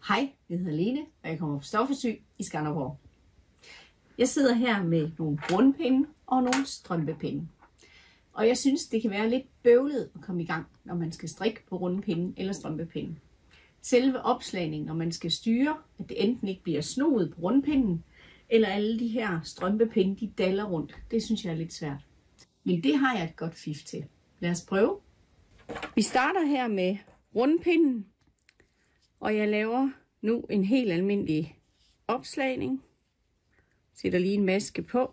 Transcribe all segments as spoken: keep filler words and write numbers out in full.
Hej, jeg hedder Lene, og jeg kommer på Stoffesø i Skanderborg. Jeg sidder her med nogle rundpinde og nogle strømpepinde. Og jeg synes, det kan være lidt bøvlet at komme i gang, når man skal strikke på rundpinde eller strømpepinde. Selve opslagningen, når man skal styre, at det enten ikke bliver snoet på rundpinden, eller alle de her strømpepinde, de daller rundt, det synes jeg er lidt svært. Men det har jeg et godt fif til. Lad os prøve. Vi starter her med rundpinden, og jeg laver nu en helt almindelig opslagning. Sætter lige en maske på.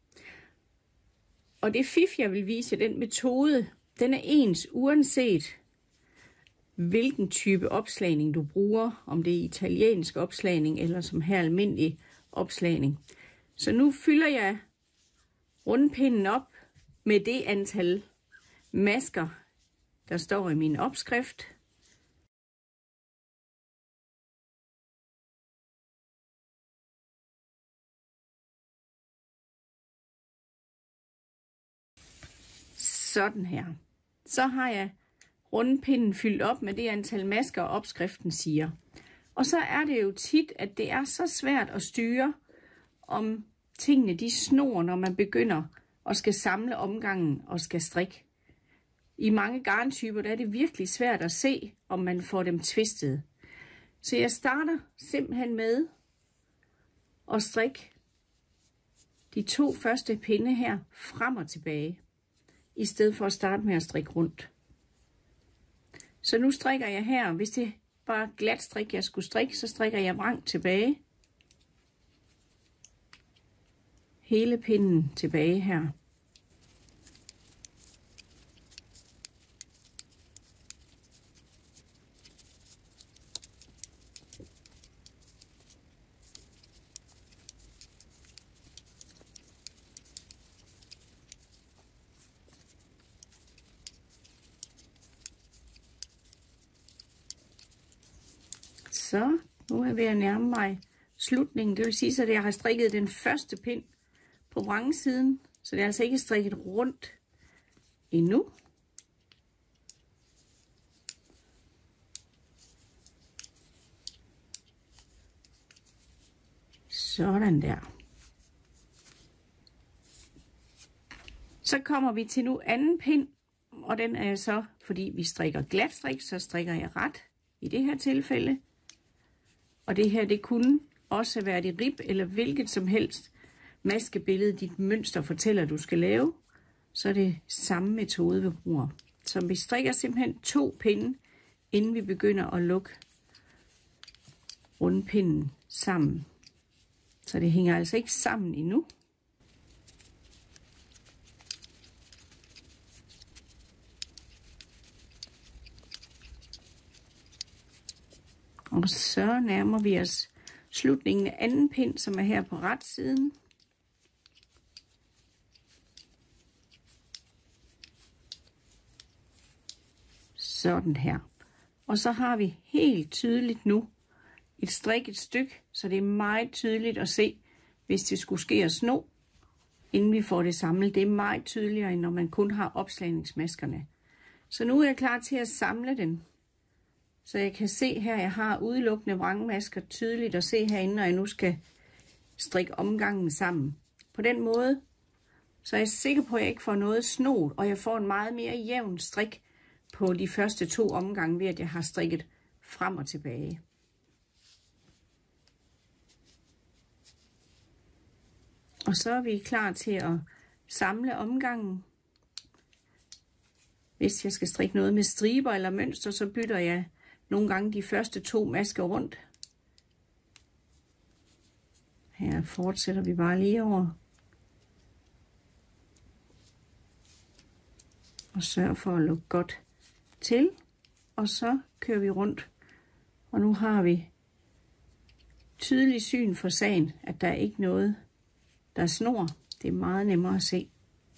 Og det fif, jeg vil vise, den metode, den er ens uanset hvilken type opslagning du bruger, om det er italiensk opslagning eller som her almindelig opslagning. Så nu fylder jeg rundpinden op med det antal masker, der står i min opskrift. Sådan her. Så har jeg rundpinden fyldt op med det antal masker, opskriften siger. Og så er det jo tit, at det er så svært at styre, om tingene de snor, når man begynder at skal samle omgangen og skal strikke. I mange garntyper der er det virkelig svært at se, om man får dem twistet. Så jeg starter simpelthen med at strikke de to første pinde her frem og tilbage, i stedet for at starte med at strikke rundt. Så nu strikker jeg her, hvis det var glat strik, jeg skulle strikke, så strikker jeg vrang tilbage. Hele pinden tilbage her. Så nu er jeg ved at nærme mig slutningen. Det vil sige, at jeg har strikket den første pind på vrangsiden, så det er altså ikke strikket rundt endnu. Sådan der. Så kommer vi til nu anden pind, og den er så, fordi vi strikker glat strik, så strikker jeg ret i det her tilfælde. Og det her, det kunne også være det rib eller hvilket som helst maskebillede, dit mønster fortæller, du skal lave. Så er det samme metode, vi bruger. Så vi strikker simpelthen to pinde, inden vi begynder at lukke rundpinden sammen. Så det hænger altså ikke sammen endnu. Og så nærmer vi os slutningen af anden pind, som er her på ret siden. Sådan her. Og så har vi helt tydeligt nu et strikket stykke, så det er meget tydeligt at se, hvis det skulle ske at sno, inden vi får det samlet. Det er meget tydeligere, end når man kun har opslagningsmaskerne. Så nu er jeg klar til at samle den. Så jeg kan se her, jeg har udelukkende vrangmasker tydeligt at se herinde, når jeg nu skal strikke omgangen sammen. På den måde, så er jeg sikker på, at jeg ikke får noget snot, og jeg får en meget mere jævn strik på de første to omgange, ved at jeg har strikket frem og tilbage. Og så er vi klar til at samle omgangen. Hvis jeg skal strikke noget med striber eller mønster, så bytter jeg nogle gange de første to masker rundt. Her fortsætter vi bare lige over. Og sørg for at lukke godt til. Og så kører vi rundt. Og nu har vi tydelig syn for sagen, at der er ikke noget, der snor. Det er meget nemmere at se.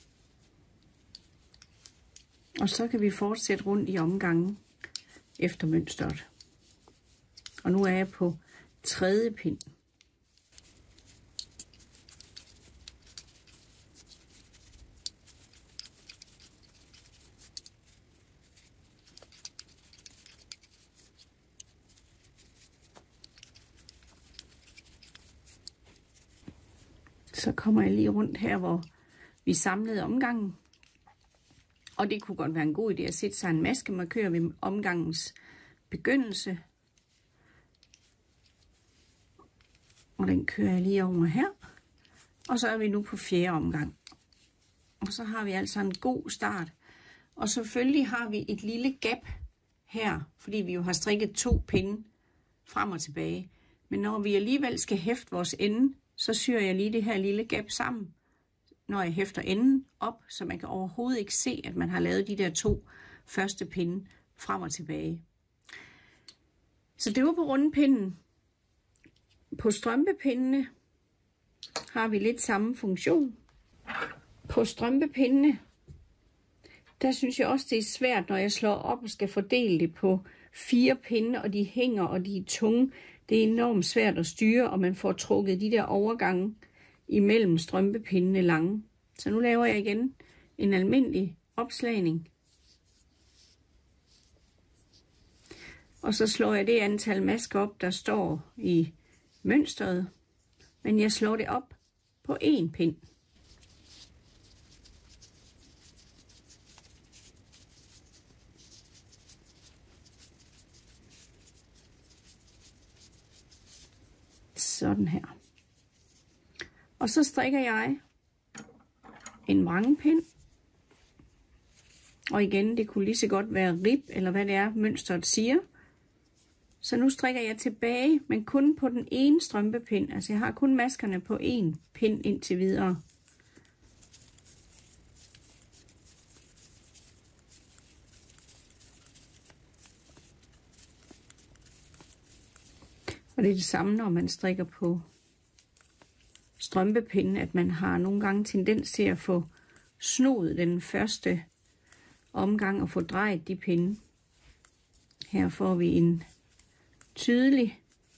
Og så kan vi fortsætte rundt i omgangen efter mønstret. Og nu er jeg på tredje pind. Så kommer jeg lige rundt her, hvor vi samlede omgangen. Og det kunne godt være en god idé at sætte sig en maskemarkør ved omgangens begyndelse. Og den kører jeg lige over her. Og så er vi nu på fjerde omgang. Og så har vi altså en god start. Og selvfølgelig har vi et lille gap her, fordi vi jo har strikket to pinde frem og tilbage. Men når vi alligevel skal hæfte vores ende, så syr jeg lige det her lille gap sammen, når jeg hæfter enden op, så man kan overhovedet ikke se, at man har lavet de der to første pinde frem og tilbage. Så det var på rundepinden. På strømpepindene har vi lidt samme funktion. På strømpepindene, der synes jeg også, det er svært, når jeg slår op og skal fordele det på fire pinde, og de hænger, og de er tunge. Det er enormt svært at styre, og man får trukket de der overgange imellem strømpepindene lange. Så nu laver jeg igen en almindelig opslagning. Og så slår jeg det antal masker op, der står i mønstret. Men jeg slår det op på én pind. Sådan her. Og så strikker jeg en vrangepind. Og igen, det kunne lige så godt være rib, eller hvad det er, mønstret siger. Så nu strikker jeg tilbage, men kun på den ene strømpepind. Altså jeg har kun maskerne på én pind indtil videre. Og det er det samme, når man strikker på strømpepinden, at man har nogle gange tendens til at få snoet den første omgang og få drejet de pinde. Her får vi en tydelig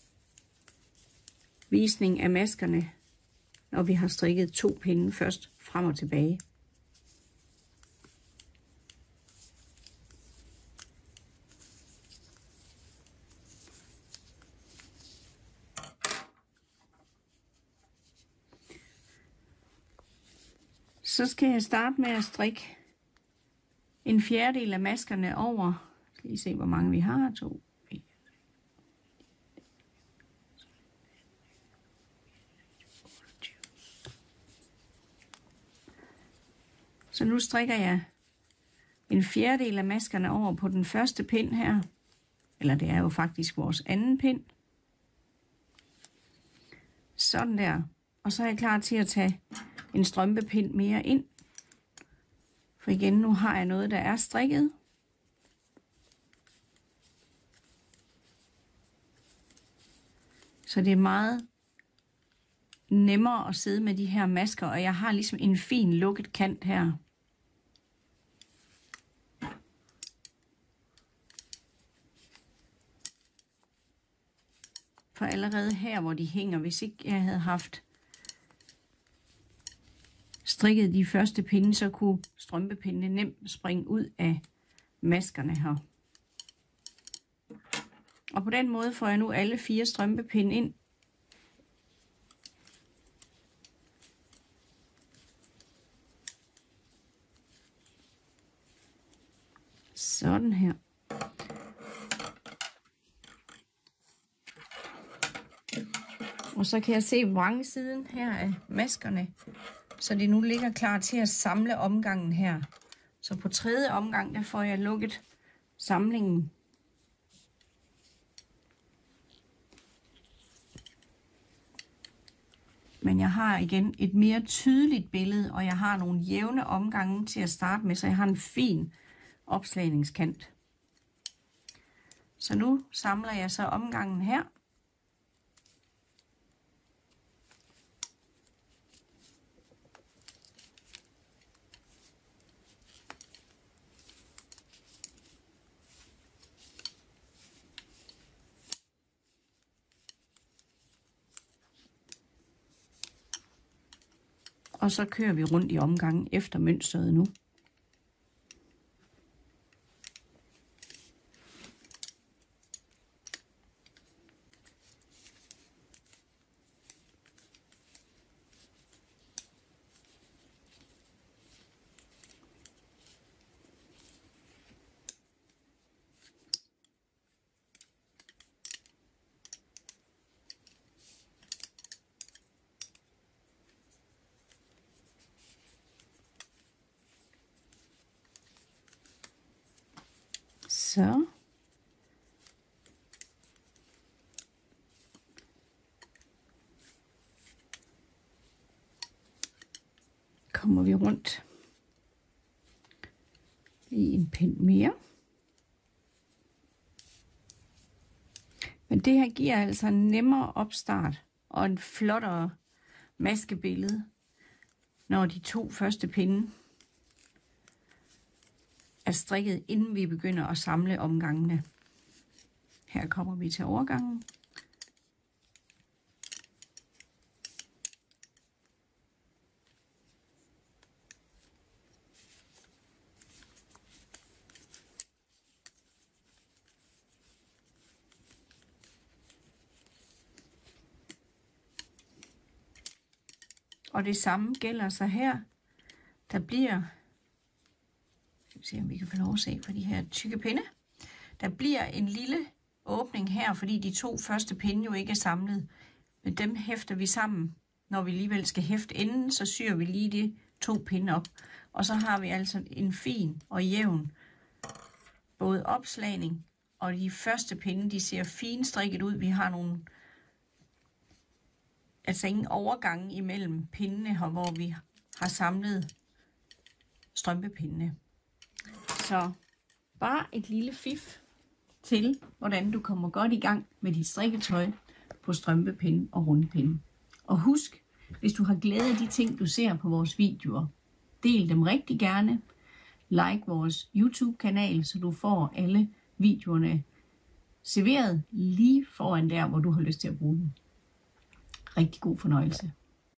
visning af maskerne, når vi har strikket to pinde først frem og tilbage. Så skal jeg starte med at strikke en fjerdedel af maskerne over. Jeg skal lige se, hvor mange vi har. To. Så nu strikker jeg en fjerdedel af maskerne over på den første pind her. Eller det er jo faktisk vores anden pind. Sådan der. Og så er jeg klar til at tage en strømpepind mere ind. For igen, nu har jeg noget, der er strikket. Så det er meget nemmere at sidde med de her masker, og jeg har ligesom en fin lukket kant her. For allerede her, hvor de hænger, hvis ikke jeg havde haft strikket de første pinde, så kunne strømpepindene nemt springe ud af maskerne her. Og på den måde får jeg nu alle fire strømpepinde ind. Sådan her. Og så kan jeg se vrangsiden her af maskerne, så det nu ligger klar til at samle omgangen her. Så på tredje omgang, der får jeg lukket samlingen. Men jeg har igen et mere tydeligt billede, og jeg har nogle jævne omgange til at starte med, så jeg har en fin opslagningskant. Så nu samler jeg så omgangen her. Og så kører vi rundt i omgangen efter mønstret nu. Så. Kommer vi rundt i en pind mere. Men det her giver altså en nemmere opstart og en flottere maskebillede, når de to første pinde er strikket, inden vi begynder at samle omgangene. Her kommer vi til overgangen. Og det samme gælder så her. Der bliver, skal vi se om vi kan få lov at se på de her tykke pinde. Der bliver en lille åbning her, fordi de to første pinde jo ikke er samlet. Men dem hæfter vi sammen. Når vi alligevel skal hæfte enden, så syr vi lige de to pinde op. Og så har vi altså en fin og jævn både opslagning, og de første pinde, de ser fint strikket ud. Vi har nogle altså ingen overgang imellem pindene her, hvor vi har samlet strømpepindene. Så bare et lille fif til, hvordan du kommer godt i gang med dit strikketøj på strømpepinde og rundpinde. Og husk, hvis du har glæde af de ting, du ser på vores videoer, del dem rigtig gerne. Like vores YouTube-kanal, så du får alle videoerne serveret lige foran der, hvor du har lyst til at bruge dem. Rigtig god fornøjelse.